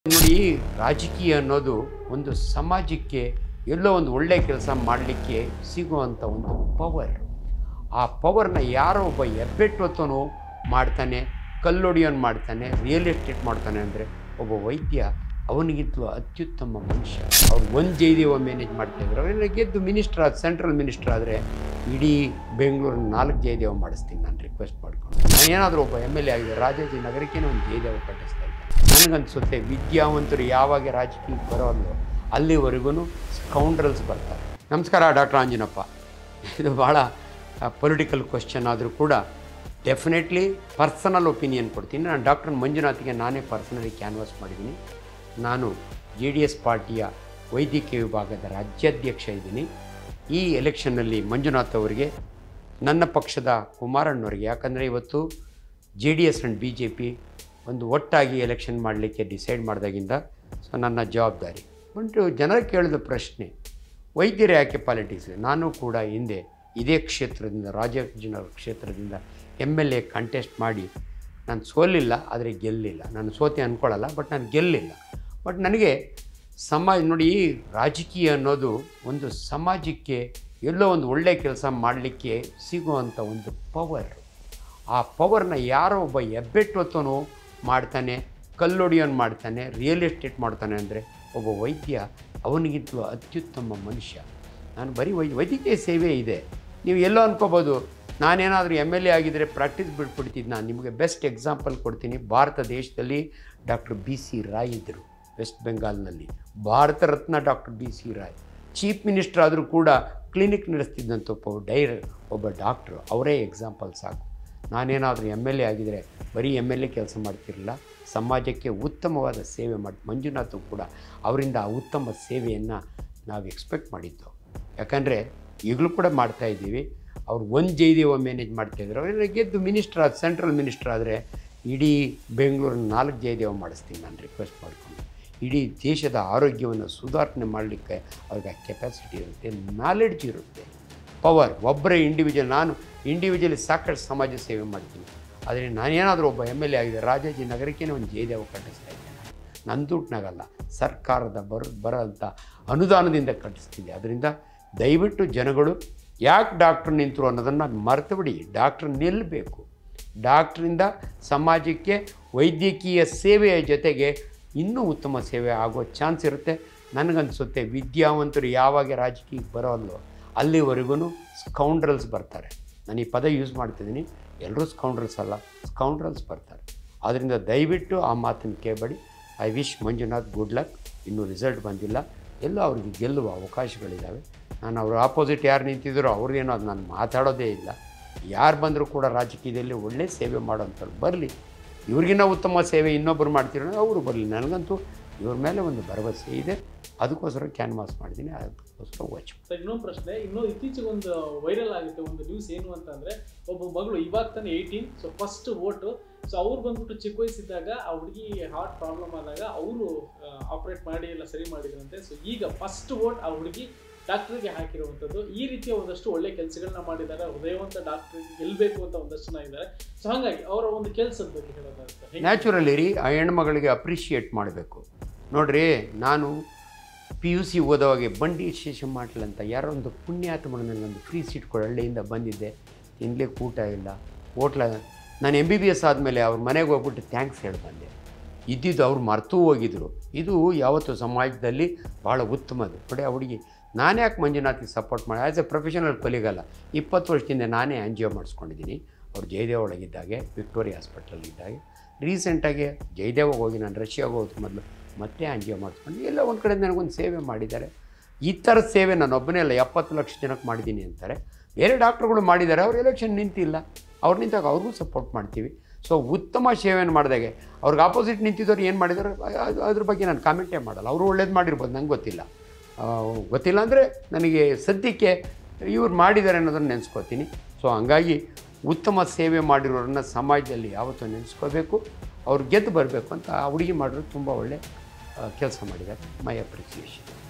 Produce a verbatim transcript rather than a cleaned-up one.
ನೋಡಿ, ರಾಜಕೀಯ ಅನ್ನೋದು ಒಂದು ಸಮಾಜಕ್ಕೆ ಎಲ್ಲೋ ಒಂದು ಒಳ್ಳೆ ಕೆಲಸ ಮಾಡಲಿಕ್ಕೆ ಸಿಗುವಂಥ ಒಂದು ಪವರ್. ಆ ಪವರ್ನ ಯಾರೋ ಒಬ್ಬ ಹೆಬ್ಬೆಟ್ಟೊತ್ತನು ಮಾಡ್ತಾನೆ, ಕಲ್ಲೊಡಿಯೋನು ಮಾಡ್ತಾನೆ, ರಿಯಲ್ ಎಸ್ಟೇಟ್ ಮಾಡ್ತಾನೆ ಅಂದರೆ ಒಬ್ಬ ವೈದ್ಯ ಅವನಿಗಿಂತಲೂ ಅತ್ಯುತ್ತಮ ಮನುಷ್ಯ. ಅವ್ರು ಒಂದು ಜೈದೇವ ಮ್ಯಾನೇಜ್ ಮಾಡ್ತಾಯಿದ್ರು. ಅವರೆಲ್ಲ ಗೆದ್ದು ಮಿನಿಸ್ಟರ್ ಆದ ಸೆಂಟ್ರಲ್ ಮಿನಿಸ್ಟರ್ ಆದರೆ ಇಡೀ ಬೆಂಗಳೂರಿನ ನಾಲ್ಕು ಜಯದೇವ ಮಾಡಿಸ್ತೀನಿ ನಾನು ರಿಕ್ವೆಸ್ಟ್ ಮಾಡ್ಕೊಂಡು. ನಾನು ಏನಾದರೂ ಒಬ್ಬ ಎಮ್ ಎಲ್ ಎ ಆಗಿದೆ, ರಾಜಾಜಿ ನಗರಕ್ಕೆ ಒಂದು ಜಯದೇವ ಕಟ್ಟಿಸ್ತಾ ಇದ್ದೆ. ನನಗನ್ಸುತ್ತೆ ವಿದ್ಯಾವಂತರು ಯಾವಾಗ ರಾಜಕೀಯಕ್ಕೆ ಬರೋಲ್ಲೋ ಅಲ್ಲಿವರೆಗೂ ಸ್ಕೌಂಡ್ರಲ್ಸ್ ಬರ್ತಾರೆ. ನಮಸ್ಕಾರ ಡಾಕ್ಟರ್ ಆಂಜಿನಪ್ಪ. ಇದು ಭಾಳ ಪೊಲಿಟಿಕಲ್ ಕ್ವಶನ್ ಆದರೂ ಕೂಡ ಡೆಫಿನೆಟ್ಲಿ ಪರ್ಸನಲ್ ಒಪಿನಿಯನ್ ಕೊಡ್ತೀನಿ. ನಾನು ಡಾಕ್ಟರ್ ಮಂಜುನಾಥ್ಗೆ ನಾನೇ ಪರ್ಸನಲಿ ಕ್ಯಾನ್ವಾಸ್ ಮಾಡಿದ್ದೀನಿ. ನಾನು ಜೆ ಡಿ ಎಸ್ ಪಾರ್ಟಿಯ ವೈದ್ಯಕೀಯ ವಿಭಾಗದ ರಾಜ್ಯಾಧ್ಯಕ್ಷ ಇದ್ದೀನಿ. ಈ ಎಲೆಕ್ಷನ್ನಲ್ಲಿ ಮಂಜುನಾಥ್ ಅವರಿಗೆ, ನನ್ನ ಪಕ್ಷದ ಕುಮಾರಣ್ಣವರಿಗೆ, ಯಾಕಂದರೆ ಇವತ್ತು J D S and B J P ಒಂದು ಒಟ್ಟಾಗಿ ಎಲೆಕ್ಷನ್ ಮಾಡಲಿಕ್ಕೆ ಡಿಸೈಡ್ ಮಾಡಿದಾಗಿಂದ ಸೊ ನನ್ನ ಜವಾಬ್ದಾರಿ ಬಂತು. ಜನರ ಕೇಳಿದ ಪ್ರಶ್ನೆ, ವೈದ್ಯರು ಯಾಕೆ ಪಾಲಿಟಿಕ್ಸ್? ನಾನು ಕೂಡ ಹಿಂದೆ ಇದೇ ಕ್ಷೇತ್ರದಿಂದ, ರಾಜಾಜಿನಗರ ಕ್ಷೇತ್ರದಿಂದ ಎಮ್ ಎಲ್ ಎ ಕಂಟೆಸ್ಟ್ ಮಾಡಿ ನಾನು ಸೋಲಿಲ್ಲ, ಆದರೆ ಗೆಲ್ಲಿಲ್ಲ. ನಾನು ಸೋತೆ ಅಂದ್ಕೊಳ್ಳಲ್ಲ, ಬಟ್ ನಾನು ಗೆಲ್ಲಿಲ್ಲ. ಬಟ್ ನನಗೆ ಸಮಾಜ ನೋಡಿ, ರಾಜಕೀಯ ಅನ್ನೋದು ಒಂದು ಸಮಾಜಕ್ಕೆ ಎಲ್ಲೋ ಒಂದು ಒಳ್ಳೆಯ ಕೆಲಸ ಮಾಡಲಿಕ್ಕೆ ಸಿಗುವಂಥ ಒಂದು ಪವರ್. ಆ ಪವರ್ನ ಯಾರೋ ಒಬ್ಬ ಹೆಬ್ಬೆಟ್ಟೊತ್ತನು ಮಾಡ್ತಾನೆ, ಕಲ್ಲೊಡಿಯೋನು ಮಾಡ್ತಾನೆ, ರಿಯಲ್ ಎಸ್ಟೇಟ್ ಮಾಡ್ತಾನೆ ಅಂದರೆ ಒಬ್ಬ ವೈದ್ಯ ಅವನಿಗಿಂತಲೂ ಅತ್ಯುತ್ತಮ ಮನುಷ್ಯ. ನಾನು ಬರೀ ವೈ ವೈದ್ಯಕೀಯ ಸೇವೆ ಇದೆ. ನೀವು ಎಲ್ಲೋ ಅನ್ಕೋಬೋದು ನಾನೇನಾದರೂ ಎಮ್ ಎಲ್ ಎ ಆಗಿದ್ದರೆ ಪ್ರಾಕ್ಟೀಸ್ ಬಿಟ್ಬಿಡ್ತಿದ್ದು. ನಾನು ನಿಮಗೆ ಬೆಸ್ಟ್ ಎಕ್ಸಾಂಪಲ್ ಕೊಡ್ತೀನಿ. ಭಾರತ ದೇಶದಲ್ಲಿ ಡಾಕ್ಟರ್ ಬಿ ಸಿ ರಾಯ್ ಇದ್ದರು, ವೆಸ್ಟ್ ಬೆಂಗಾಲ್ನಲ್ಲಿ Bharat Ratna doctor B C Roy. Chief minister ಆದರೂ ಕೂಡ ಕ್ಲಿನಿಕ್ ನಡೆಸ್ತಿದ್ದಂಥ ಒಬ್ಬ ಡೈರ್ ಒಬ್ಬ ಡಾಕ್ಟ್ರು, ಅವರೇ ಎಕ್ಸಾಂಪಲ್ ಸಾಕು. ನಾನೇನಾದರೂ ಎಮ್ ಎಲ್ ಎ ಆಗಿದ್ದರೆ ಬರೀ ಎಮ್ ಎಲ್ ಎ ಕೆಲಸ ಮಾಡ್ತಿರಲಿಲ್ಲ, ಸಮಾಜಕ್ಕೆ ಉತ್ತಮವಾದ ಸೇವೆ ಮಾಡಿ. ಮಂಜುನಾಥ್ ಕೂಡ ಅವರಿಂದ ಆ ಉತ್ತಮ ಸೇವೆಯನ್ನು ನಾವು ಎಕ್ಸ್ಪೆಕ್ಟ್ ಮಾಡಿದ್ದು. ಯಾಕಂದರೆ ಈಗಲೂ ಕೂಡ ಮಾಡ್ತಾಯಿದ್ದೀವಿ. ಅವ್ರು ಒಂದು ಜೈದೇವ ಮ್ಯಾನೇಜ್ ಮಾಡ್ತಾಯಿದ್ರು. ಅವರೆಲ್ಲ ಗೆದ್ದು ಮಿನಿಸ್ಟರ್ ಆದ ಸೆಂಟ್ರಲ್ ಮಿನಿಸ್ಟರ್ ಆದರೆ ಇಡೀ ಬೆಂಗಳೂರಿನ ನಾಲ್ಕು ಜಯದೇವ ಮಾಡಿಸ್ತೀನಿ ನಾನು ರಿಕ್ವೆಸ್ಟ್ ಮಾಡಿಕೊಂಡು. ಇಡೀ ದೇಶದ ಆರೋಗ್ಯವನ್ನು ಸುಧಾರಣೆ ಮಾಡಲಿಕ್ಕೆ ಅವ್ರಿಗೆ ಕೆಪಾಸಿಟಿ ಇರುತ್ತೆ, ನಾಲೆಡ್ಜ್ ಇರುತ್ತೆ, ಪವರ್. ಒಬ್ಬರೇ ಇಂಡಿವಿಜುವಲ್, ನಾನು ಇಂಡಿವಿಜುವಲಿ ಸಾಕಷ್ಟು ಸಮಾಜ ಸೇವೆ ಮಾಡ್ತೀನಿ. ಆದರೆ ನಾನೇನಾದರೂ ಒಬ್ಬ ಎಮ್ ಎಲ್ ಎ ಆಗಿದೆ, ರಾಜಾಜಿ ನಗರಕ್ಕೇ ಒಂದು ಜಯದೇವ ಕಟ್ಟಿಸ್ತಾ ಇದ್ದೇನೆ. ನನ್ನ ದುಡ್ಡನ್ನಾಗಲ್ಲ, ಸರ್ಕಾರದ ಬರೋ ಬರೋಂಥ ಅನುದಾನದಿಂದ ಕಟ್ಟಿಸ್ತಿದ್ದೆ. ಅದರಿಂದ ದಯವಿಟ್ಟು ಜನಗಳು ಯಾಕೆ ಡಾಕ್ಟ್ರ್ ನಿಂತರು ಅನ್ನೋದನ್ನು ಮರೆತು ಬಿಡಿ. ಡಾಕ್ಟ್ರ್ ನಿಲ್ಲಬೇಕು. ಡಾಕ್ಟ್ರಿಂದ ಸಮಾಜಕ್ಕೆ ವೈದ್ಯಕೀಯ ಸೇವೆಯ ಜೊತೆಗೆ ಇನ್ನೂ ಉತ್ತಮ ಸೇವೆ ಆಗೋ ಚಾನ್ಸ್ ಇರುತ್ತೆ. ನನಗನ್ಸುತ್ತೆ ವಿದ್ಯಾವಂತರು ಯಾವಾಗ ರಾಜಕೀಯಕ್ಕೆ ಬರೋಲ್ಲೋ ಅಲ್ಲಿವರೆಗೂ ಸ್ಕೌಂಡ್ರಲ್ಸ್ ಬರ್ತಾರೆ. ನಾನು ಈ ಪದ ಯೂಸ್ ಮಾಡ್ತಿದ್ದೀನಿ. ಎಲ್ಲರೂ ಸ್ಕೌಂಡ್ರಲ್ಸ್ ಅಲ್ಲ, ಸ್ಕೌಂಡ್ರಲ್ಸ್ ಬರ್ತಾರೆ. ಆದ್ದರಿಂದ ದಯವಿಟ್ಟು ಆ ಮಾತನ್ನು ಕೇಳಬೇಡಿ. I wish Manjunath good luck. ಇನ್ನೂ ರಿಸಲ್ಟ್ ಬಂದಿಲ್ಲ, ಎಲ್ಲ ಅವ್ರಿಗೆ ಗೆಲ್ಲುವ ಅವಕಾಶಗಳಿದ್ದಾವೆ. ನಾನು ಅವ್ರ ಆಪೋಸಿಟ್ ಯಾರು ನಿಂತಿದ್ದಾರೋ ಅವ್ರದ್ದೇನೋ ಅದು ನಾನು ಮಾತಾಡೋದೇ ಇಲ್ಲ. ಯಾರು ಬಂದರೂ ಕೂಡ ರಾಜಕೀಯದಲ್ಲಿ ಒಳ್ಳೆ ಸೇವೆ ಮಾಡೋಂಥವ್ರು ಬರಲಿ. ಇವ್ರಿಗಿನ್ನ ಉತ್ತಮ ಸೇವೆ ಇನ್ನೊಬ್ಬರು ಮಾಡ್ತಿರೋ ಅವರು ಬರಲಿ. ನನಗಂತೂ ಇವ್ರ ಮೇಲೆ ಒಂದು ಭರವಸೆ ಇದೆ. ಅದಕ್ಕೋಸ್ಕರ ಕ್ಯಾನ್ವಾಸ್ ಮಾಡಿದ್ದೀನಿ, ಅದಕ್ಕೋಸ್ಕರ ವಾಚ್. ಸರ್, ಇನ್ನೊಂದು ಪ್ರಶ್ನೆ. ಇನ್ನೂ ಇತ್ತೀಚೆಗೆ ಒಂದು ವೈರಲ್ ಆಗುತ್ತೆ ಒಂದು ನ್ಯೂಸ್. ಏನು ಅಂತಂದರೆ, ಒಬ್ಬ ಮಗಳು ಇವಾಗ ತಾನೇ eighteen, so first vote. So ಅವ್ರು ಬಂದ್ಬಿಟ್ಟು ಚಿಕ್ಕ ವಯಸ್ಸಿದ್ದಾಗ ಆ ಹುಡುಗಿ ಹಾರ್ಟ್ ಪ್ರಾಬ್ಲಮ್ ಆದಾಗ ಅವರು ಆಪ್ರೇಟ್ ಮಾಡಿ ಎಲ್ಲ ಸರಿ ಮಾಡಿದ್ರಂತೆ. ಸೊ ಈಗ ಫಸ್ಟ್ ವೋಟ್ ಆ ಹುಡುಗಿ ಡಾಕ್ಟ್ರಿಗೆ ಹಾಕಿರುವಂಥದ್ದು. ಈ ರೀತಿಯ ಒಂದಷ್ಟು ಒಳ್ಳೆ ಕೆಲಸಗಳನ್ನ ಮಾಡಿದ್ದಾರೆ. ಹೃದಯವಂತ ಡಾಕ್ಟ್ರಿಗೆ ಗೆಲ್ಲಬೇಕು ಅಂತ ಒಂದಷ್ಟು ಜನ ಇದ್ದಾರೆ. ಸೊ ಹಾಗಾಗಿ ಅವರ ಒಂದು ಕೆಲಸದ ಬಗ್ಗೆ ಹೇಳೋದಾಗುತ್ತೆ. ನ್ಯಾಚುರಲಿ ರೀ, ಆ ಹೆಣ್ಮಗಳಿಗೆ ಅಪ್ರಿಷಿಯೇಟ್ ಮಾಡಬೇಕು. ನೋಡಿರಿ, ನಾನು ಪಿ ಯು ಸಿ ಓದೋವಾಗೆ ಬಂಡಿ ಸ್ಟೇಷನ್ ಮಾಡಲಿಲ್ಲ ಅಂತ ಯಾರೋ ಒಂದು ಪುಣ್ಯಾತ್ಮಗಳು ನನಗೊಂದು ಫ್ರೀ ಸೀಟ್ ಕೊಡು. ಹಳ್ಳಿಯಿಂದ ಬಂದಿದ್ದೆ, ತಿನ್ಲಿಕ್ಕೆ ಊಟ ಇಲ್ಲ, ಹೋಟ್ಲ. ನಾನು ಎಮ್ ಬಿ ಬಿ ಎಸ್ ಆದಮೇಲೆ ಅವ್ರ ಮನೆಗೆ ಹೋಗ್ಬಿಟ್ಟು ಥ್ಯಾಂಕ್ಸ್ ಹೇಳಿ ಬಂದೆ. ಇದ್ದಿದ್ದು ಅವ್ರು ಮರೆತೂ ಹೋಗಿದ್ರು. ಇದು ಯಾವತ್ತು ಸಮಾಜದಲ್ಲಿ ಭಾಳ ಉತ್ತಮದು. ನೋಡಿ, ಆ ಹುಡುಗಿ ನಾನು ಯಾಕೆ ಮಂಜುನಾಥಿಗೆ ಸಪೋರ್ಟ್ ಮಾಡಿ, ಆ್ಯಸ್ ಎ ಪ್ರೊಫೆಷನಲ್ ಕೊಲಿಗಲ್ಲ. ಇಪ್ಪತ್ತು ವರ್ಷದಿಂದ ನಾನೇ ಆಂಜಿಯೋ ಮಾಡಿಸ್ಕೊಂಡಿದ್ದೀನಿ. ಅವ್ರು ಜಯದೇವ ಒಳಗಿದ್ದಾಗೆ, ವಿಕ್ಟೋರಿಯಾ ಹಾಸ್ಪಿಟ್ಲಲ್ಲಿದ್ದಾಗೆ. ರೀಸೆಂಟಾಗಿ ಜಯದೇವಾಗ ಹೋಗಿ ನಾನು ರಷ್ಯಾಗೆ ಹೋದ ಮೊದಲು ಮತ್ತೆ ಆಂಜಿಯೋ ಮಾಡಿಸ್ಕೊಂಡು ಎಲ್ಲ ಒಂದು ಕಡೆ ನನಗೊಂದು ಸೇವೆ ಮಾಡಿದ್ದಾರೆ. ಈ ಥರದ ಸೇವೆ ನಾನು ಒಬ್ಬನೇ ಅಲ್ಲ, ಎಪ್ಪತ್ತು ಲಕ್ಷ ಜನಕ್ಕೆ ಮಾಡಿದ್ದೀನಿ ಅಂತಾರೆ. ಬೇರೆ ಡಾಕ್ಟ್ರುಗಳು ಮಾಡಿದ್ದಾರೆ, ಅವ್ರು ಎಲೆಕ್ಷನ್ ನಿಂತಿಲ್ಲ. ಅವ್ರು ನಿಂತಾಗ ಅವ್ರಿಗೂ ಸಪೋರ್ಟ್ ಮಾಡ್ತೀವಿ. ಸೊ ಉತ್ತಮ ಸೇವೆಯನ್ನು ಮಾಡಿದಾಗೆ ಅವ್ರಿಗೆ ಆಪೋಸಿಟ್ ನಿಂತಿದ್ದವ್ರು ಏನು ಮಾಡಿದ್ದಾರೆ ಅದ್ರ ಬಗ್ಗೆ ನಾನು ಕಾಮೆಂಟೇ ಮಾಡಲ್ಲ. ಅವರು ಒಳ್ಳೇದು ಮಾಡಿರ್ಬೋದು, ನಂಗೆ ಗೊತ್ತಿಲ್ಲ. ಗೊತ್ತಿಲ್ಲ ಅಂದರೆ ನನಗೆ ಸದ್ಯಕ್ಕೆ ಇವ್ರು ಮಾಡಿದ್ದಾರೆ ಅನ್ನೋದನ್ನು ನೆನೆಸ್ಕೋತೀನಿ. ಸೊ ಹಂಗಾಗಿ ಉತ್ತಮ ಸೇವೆ ಮಾಡಿರೋರನ್ನ ಸಮಾಜದಲ್ಲಿ ಯಾವತ್ತೂ ನೆನೆಸ್ಕೋಬೇಕು. ಅವ್ರು ಗೆದ್ದು ಬರಬೇಕು ಅಂತ ಆ ಹುಡುಗಿ ಮಾಡಿದ್ರು ತುಂಬ ಒಳ್ಳೆ ಕೆಲಸ ಮಾಡಿದ್ದಾರೆ. My appreciation.